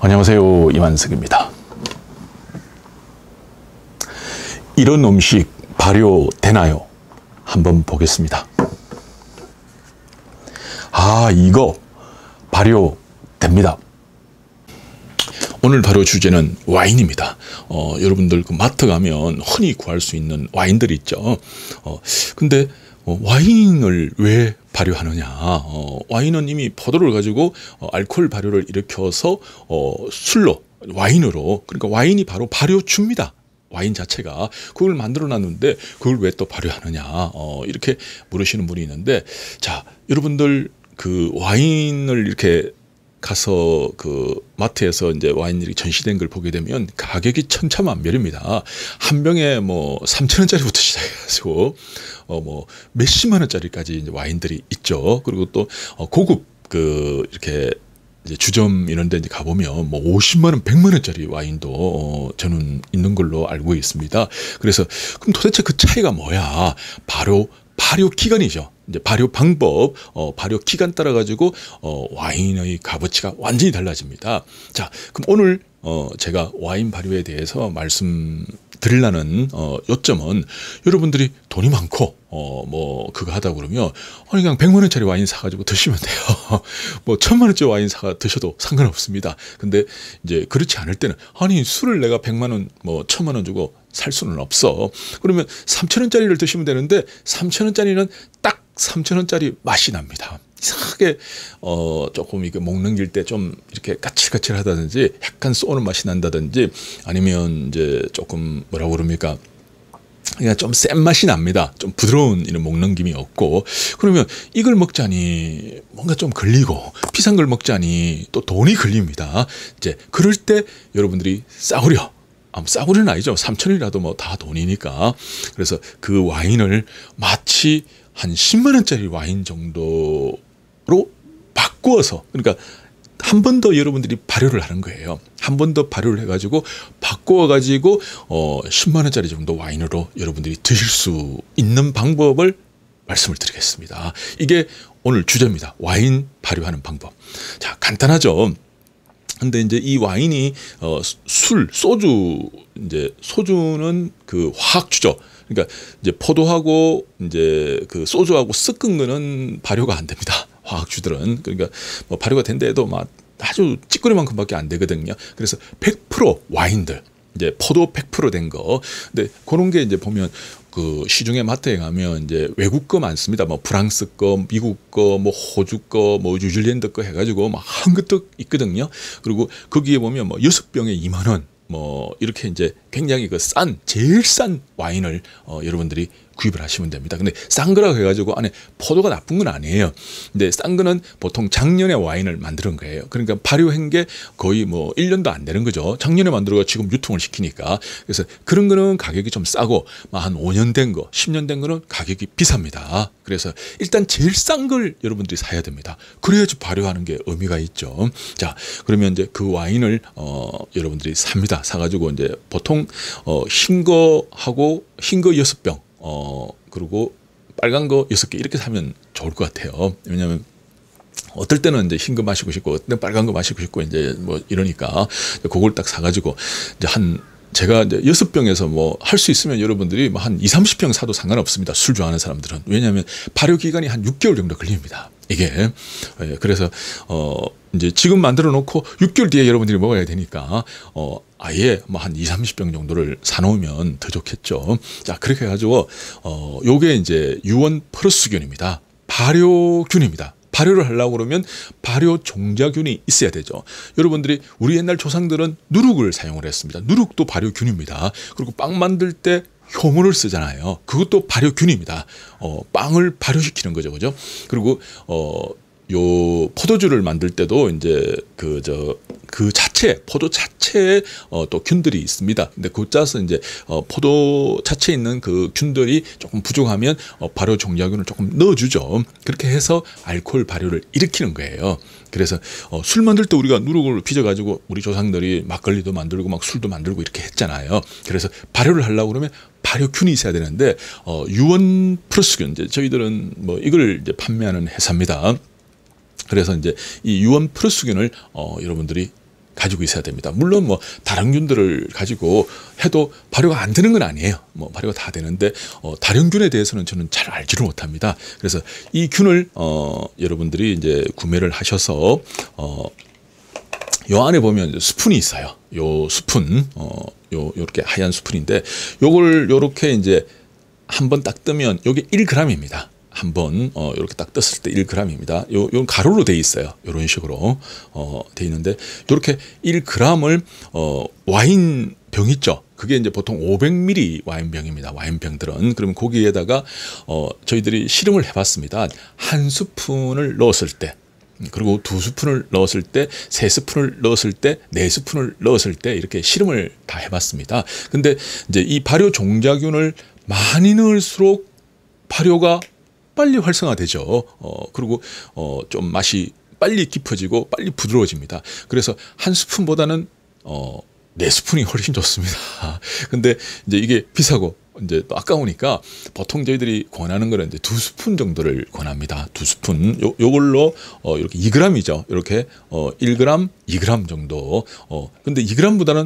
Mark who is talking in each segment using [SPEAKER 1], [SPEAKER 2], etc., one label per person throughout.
[SPEAKER 1] 안녕하세요, 이만석입니다. 이런 음식 발효되나요? 한번 보겠습니다. 이거 발효됩니다. 오늘 발효 주제는 와인입니다. 여러분들 그 마트 가면 흔히 구할 수 있는 와인들이 있죠. 근데 와인을 왜 발효하느냐? 와인은 이미 포도를 가지고 알코올 발효를 일으켜서 술로, 와인으로, 그러니까 와인이 바로 발효주입니다. 와인 자체가. 그걸 만들어 놨는데 그걸 왜 또 발효하느냐? 이렇게 물으시는 분이 있는데, 자, 여러분들 그 와인을 이렇게 가서 그 마트에서 이제 와인이 전시된 걸 보게 되면 가격이 천차만별입니다. 한 병에 뭐 3,000원짜리부터 시작해가지고 뭐 몇십만 원짜리까지 이제 와인들이 있죠. 그리고 또 고급 그 이렇게 이제 주점 이런 데 이제 가보면 뭐 50만 원, 100만 원짜리 와인도 저는 있는 걸로 알고 있습니다. 그래서 그럼 도대체 그 차이가 뭐야? 바로 발효 기간이죠. 이제 발효 방법, 발효 기간 따라 가지고 와인의 값어치가 완전히 달라집니다. 자, 그럼 오늘 제가 와인 발효에 대해서 말씀드리려는 요점은, 여러분들이 돈이 많고 뭐 그거 하다 그러면 그냥 100만 원짜리 와인 사가지고 드시면 돼요. 뭐 1,000만 원짜리 와인 사 드셔도 상관없습니다. 근데 이제 그렇지 않을 때는, 아니 술을 내가 100만 원, 뭐 1,000만 원 주고 살 수는 없어. 그러면 3,000원짜리를 드시면 되는데 3,000원짜리는 딱 3,000원짜리 맛이 납니다. 이상하게 조금 이게 목 넘길 때 좀 이렇게 까칠까칠하다든지 약간 쏘는 맛이 난다든지, 아니면 이제 조금 뭐라고 그럽니까? 그냥 좀 센 맛이 납니다. 좀 부드러운 이런 목 넘김이 없고. 그러면 이걸 먹자니 뭔가 좀 걸리고, 비싼 걸 먹자니 또 돈이 걸립니다. 이제 그럴 때 여러분들이 싸구려, 싸구려는 아니죠. 3,000원이라도 뭐 다 돈이니까. 그래서 그 와인을 마치 한 10만 원짜리 와인 정도로 바꾸어서, 그러니까 한 번 더 여러분들이 발효를 하는 거예요. 한 번 더 발효를 해가지고 바꾸어가지고 10만 원짜리 정도 와인으로 여러분들이 드실 수 있는 방법을 말씀을 드리겠습니다. 이게 오늘 주제입니다. 와인 발효하는 방법. 자, 간단하죠. 근데 이제 이 와인이 소주, 이제 소주는 그 화학주죠. 그러니까 이제 포도하고 이제 그 소주하고 섞은 거는 발효가 안 됩니다. 화학주들은. 그러니까 뭐 발효가 된데도 막 아주 찌꺼리만큼밖에 안 되거든요. 그래서 100% 와인들, 이제 포도 100% 된 거. 근데 그런 게 이제 보면 그 시중에 마트에 가면 이제 외국 거 많습니다. 뭐 프랑스 거, 미국 거, 뭐 호주 거, 뭐 뉴질랜드 거 해가지고 막 한 것도 있거든요. 그리고 거기에 보면 뭐 6병에 2만 원, 뭐 이렇게 이제 굉장히 그 제일 싼 와인을 여러분들이 구입을 하시면 됩니다. 근데 싼 거라고 해가지고 안에 포도가 나쁜 건 아니에요. 근데 싼 거는 보통 작년에 와인을 만드는 거예요. 그러니까 발효한 게 거의 뭐 1년도 안 되는 거죠. 작년에 만들어가 지금 유통을 시키니까. 그래서 그런 거는 가격이 좀 싸고, 한 5년 된 거, 10년 된 거는 가격이 비쌉니다. 그래서 일단 제일 싼 걸 여러분들이 사야 됩니다. 그래야지 발효하는 게 의미가 있죠. 자, 그러면 이제 그 와인을 여러분들이 삽니다. 사가지고 이제 보통 흰 거하고 흰 거 6병, 그리고 빨간 거 6개 이렇게 사면 좋을 것 같아요. 왜냐하면 어떨 때는 이제 흰 거 마시고 싶고, 어떨 때는 빨간 거 마시고 싶고, 이제 뭐 이러니까 그걸 딱 사가지고 이제 제가 이제 6병에서 뭐 할 수 있으면 여러분들이 뭐 한 20, 30병 사도 상관없습니다. 술 좋아하는 사람들은. 왜냐하면 발효 기간이 한 6개월 정도 걸립니다. 이게. 그래서 이제 지금 만들어 놓고 6개월 뒤에 여러분들이 먹어야 되니까 아예 뭐 한 20, 30병 정도를 사놓으면 더 좋겠죠. 자, 그렇게 해가지고 요게 이제 유원 플러스균입니다. 발효균입니다. 발효를 하려고 그러면 발효 종자균이 있어야 되죠. 여러분들이 우리 옛날 조상들은 누룩을 사용을 했습니다. 누룩도 발효균입니다. 그리고 빵 만들 때 효모를 쓰잖아요. 그것도 발효균입니다. 빵을 발효시키는 거죠, 그죠? 그리고 요 포도주를 만들 때도 이제 그 자체, 포도 자체에 또 균들이 있습니다. 근데 그 짜서 이제 포도 자체에 있는 그 균들이 조금 부족하면 발효 종자균을 조금 넣어주죠. 그렇게 해서 알코올 발효를 일으키는 거예요. 그래서 술 만들 때 우리가 누룩을 빚어가지고 우리 조상들이 막걸리도 만들고 막 술도 만들고 이렇게 했잖아요. 그래서 발효를 하려고 그러면 발효균이 있어야 되는데 유원 플러스균, 이제 저희들은 뭐 이걸 이제 판매하는 회사입니다. 그래서 이제 이 유원 플러스균을 여러분들이 가지고 있어야 됩니다. 물론 뭐 다른 균들을 가지고 해도 발효가 안 되는 건 아니에요. 뭐 발효가 다 되는데 다른균에 대해서는 저는 잘 알지를 못합니다. 그래서 이 균을 여러분들이 이제 구매를 하셔서 요 안에 보면 스푼이 있어요. 요 스푼, 요렇게 하얀 스푼인데 요걸 요렇게 이제 한번 딱 뜨면 요게 1g입니다. 한번 이렇게 딱 떴을 때 1g입니다. 요 가로로 돼 있어요. 이런 식으로 돼 있는데 이렇게 1g을 와인 병 있죠. 그게 이제 보통 500ml 와인병입니다. 와인병들은. 그러면 거기에다가 저희들이 실험을 해봤습니다. 한 스푼을 넣었을 때, 그리고 2스푼을 넣었을 때, 3스푼을 넣었을 때, 4스푼을 넣었을 때 이렇게 실험을 다 해봤습니다. 근데 이제 이 발효 종자균을 많이 넣을수록 발효가 빨리 활성화되죠. 그리고 좀 맛이 빨리 깊어지고 빨리 부드러워집니다. 그래서 한 스푼보다는 4스푼이 훨씬 좋습니다. 근데 이제 이게 비싸고 이제 또 아까우니까 보통 저희들이 권하는 거는 이제 2스푼 정도를 권합니다. 2스푼. 요걸로 이렇게 2g이죠. 이렇게 1g, 2g 정도. 근데 2g보다는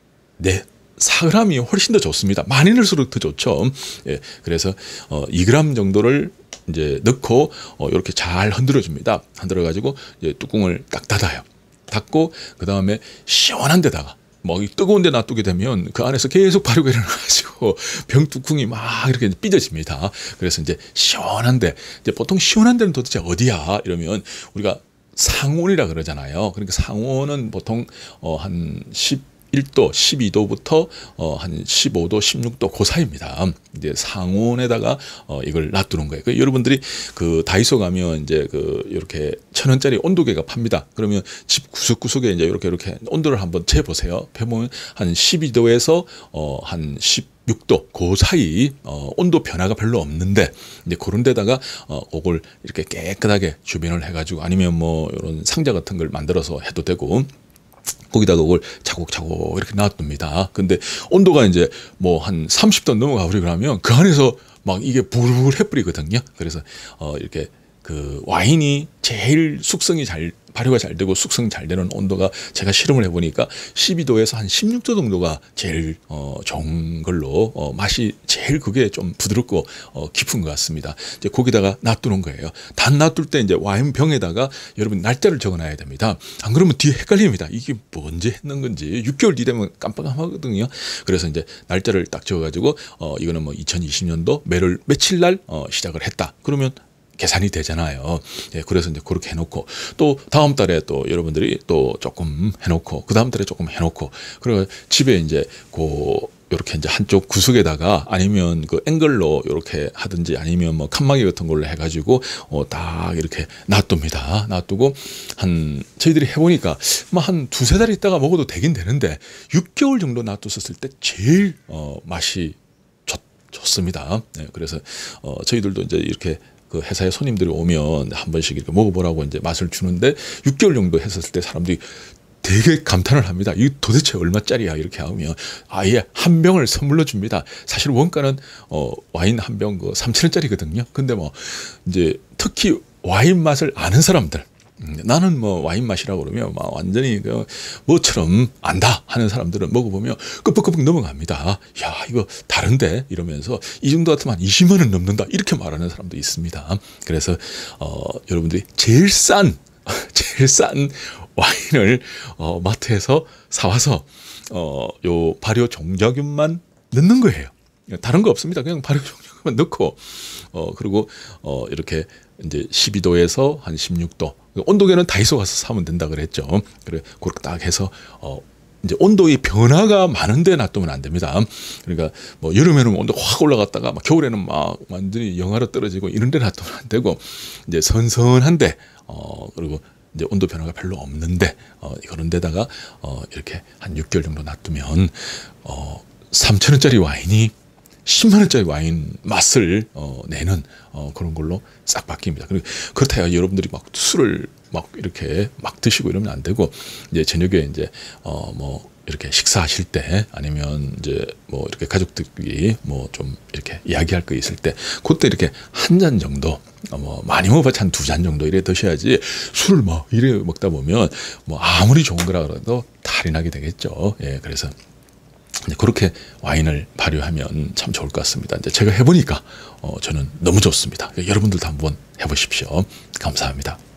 [SPEAKER 1] 4g이 훨씬 더 좋습니다. 많이 넣을수록 더 좋죠. 예, 그래서 2g 정도를 이제 넣고 이렇게 잘 흔들어 줍니다. 흔들어 가지고 이제 뚜껑을 딱 닫아요. 닫고 그 다음에 시원한 데다가 뭐 뜨거운 데 놔두게 되면 그 안에서 계속 발효가 일어나가지고 병 뚜껑이 막 이렇게 삐져집니다. 그래서 이제 시원한데, 이제 보통 시원한 데는 도대체 어디야? 이러면 우리가 상온이라 그러잖아요. 그러니까 상온은 보통 한 11도, 12도부터 한 15도, 16도 그 사이입니다. 이제 상온에다가 이걸 놔두는 거예요. 그러니까 여러분들이 그 다이소 가면 이제 그 이렇게 1,000원짜리 온도계가 팝니다. 그러면 집 구석구석에 이제 이렇게 온도를 한번 재보세요. 해보면 한 12도에서 한 16도 그 사이 온도 변화가 별로 없는데, 이제 그런 데다가 그걸 이렇게 깨끗하게 주변을 해가지고, 아니면 뭐 이런 상자 같은 걸 만들어서 해도 되고, 거기다가 그걸 차곡차곡 이렇게 놔둡니다. 근데 온도가 이제 뭐 한 30도 넘어가 버리고 나면 그 안에서 막 이게 부글부글 해버리거든요. 그래서 이렇게 그 와인이 제일 발효가 잘 되고 숙성 잘 되는 온도가, 제가 실험을 해보니까 12도에서 한 16도 정도가 제일 좋은 걸로, 맛이 제일 그게 좀 부드럽고 깊은 것 같습니다. 이제 거기다가 놔두는 거예요. 단 놔둘 때 이제 와인병에다가 여러분 날짜를 적어놔야 됩니다. 안 그러면 뒤에 헷갈립니다. 이게 뭐 언제 했는 건지. 6개월 뒤 되면 깜빡하거든요. 그래서 이제 날짜를 딱 적어가지고 이거는 뭐 2020년도 매월 며칠 날 시작을 했다. 그러면 계산이 되잖아요. 예, 그래서 이제 그렇게 해놓고, 또 다음 달에 또 여러분들이 또 조금 해놓고, 그 다음 달에 조금 해놓고, 그리고 집에 이제 이렇게 이제 한쪽 구석에다가, 아니면 그 앵글로 이렇게 하든지, 아니면 뭐 칸막이 같은 걸로 해가지고 딱 이렇게 놔둡니다. 놔두고 저희들이 해보니까 뭐 한 2-3달 있다가 먹어도 되긴 되는데 6개월 정도 놔뒀었을 때 제일 맛이 좋습니다. 네, 그래서 저희들도 이제 이렇게 그 회사에 손님들이 오면 한 번씩 이렇게 먹어보라고 이제 맛을 주는데, 6개월 정도 했었을 때 사람들이 되게 감탄을 합니다. 이게 도대체 얼마짜리야? 이렇게 하면 아예 한 병을 선물로 줍니다. 사실 원가는 와인 한 병 3,000원짜리거든요. 근데 뭐 이제 특히 와인 맛을 아는 사람들, 나는 뭐 와인 맛이라고 그러면 막 완전히 뭐처럼 안다 하는 사람들은 먹어보면 끄덕끄덕 넘어갑니다. 야, 이거 다른데? 이러면서 이 정도 같으면 한 20만 원 넘는다, 이렇게 말하는 사람도 있습니다. 그래서 여러분들이 제일 싼 와인을 마트에서 사와서 요 발효 종자균만 넣는 거예요. 다른 거 없습니다. 그냥 발효 종자균만 넣고 그리고 이렇게 이제 12도에서 한 16도, 온도계는 다이소 가서 사면 된다 그랬죠. 그래, 그렇게 딱 해서 이제 온도의 변화가 많은데 놔두면 안 됩니다. 그러니까 뭐 여름에는 온도 확 올라갔다가 막 겨울에는 막 완전히 영하로 떨어지고 이런 데 놔두면 안 되고, 이제 선선한데 그리고 이제 온도 변화가 별로 없는데 그런 데다가 이렇게 한 6개월 정도 놔두면 3,000원짜리 와인이 10만 원짜리 와인 맛을 내는 그런 걸로 싹 바뀝니다. 그리고 그렇다고 여러분들이 막 술을 막 이렇게 막 드시고 이러면 안 되고, 이제 저녁에 이제 뭐 이렇게 식사하실 때, 아니면 이제 뭐 이렇게 가족들이 뭐 좀 이렇게 이야기할 거 있을 때, 그때 이렇게 한 잔 정도, 뭐 많이 먹어봤자 한 2잔 정도 이래 드셔야지, 술을 막 이래 먹다 보면 뭐 아무리 좋은 거라 그래도 할인하게 되겠죠. 예, 그래서 이제 그렇게 와인을 발효하면 참 좋을 것 같습니다. 이제 제가 해보니까 저는 너무 좋습니다. 여러분들도 한번 해보십시오. 감사합니다.